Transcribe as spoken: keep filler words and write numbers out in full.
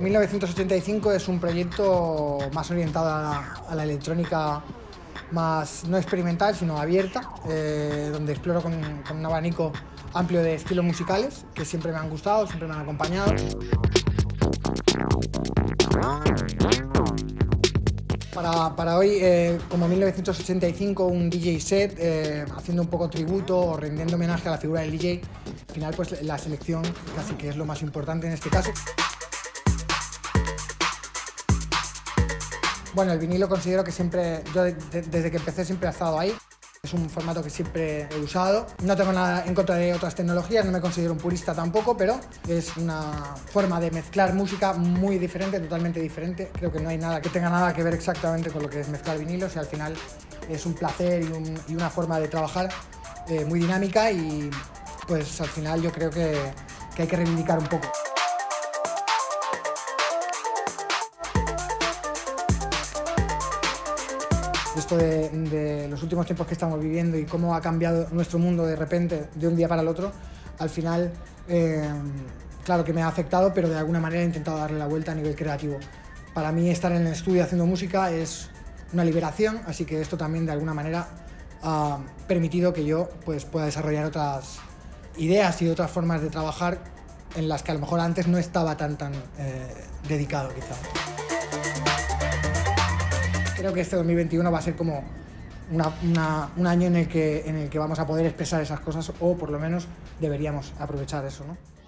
mil novecientos ochenta y cinco es un proyecto más orientado a la, a la electrónica más no experimental, sino abierta, eh, donde exploro con, con un abanico amplio de estilos musicales que siempre me han gustado, siempre me han acompañado. Para, para hoy, eh, como mil novecientos ochenta y cinco, un D J set, eh, haciendo un poco tributo o rendiendo homenaje a la figura del D J. Al final, pues la selección casi que es lo más importante en este caso. Bueno, el vinilo considero que siempre, yo de, de, desde que empecé siempre ha estado ahí. Es un formato que siempre he usado. No tengo nada en contra de otras tecnologías, no me considero un purista tampoco, pero es una forma de mezclar música muy diferente, totalmente diferente. Creo que no hay nada que tenga nada que ver exactamente con lo que es mezclar vinilos y al final es un placer y, un, y una forma de trabajar eh, muy dinámica y pues al final yo creo que, que hay que reivindicar un poco. Esto de, de los últimos tiempos que estamos viviendo y cómo ha cambiado nuestro mundo de repente, de un día para el otro, al final, eh, claro que me ha afectado, pero de alguna manera he intentado darle la vuelta a nivel creativo. Para mí estar en el estudio haciendo música es una liberación, así que esto también de alguna manera ha permitido que yo pues, pueda desarrollar otras ideas y otras formas de trabajar en las que a lo mejor antes no estaba tan, tan eh, dedicado quizá. Creo que este dos mil veintiuno va a ser como una, una, un año en el, que, en el que vamos a poder expresar esas cosas o por lo menos deberíamos aprovechar eso, ¿no?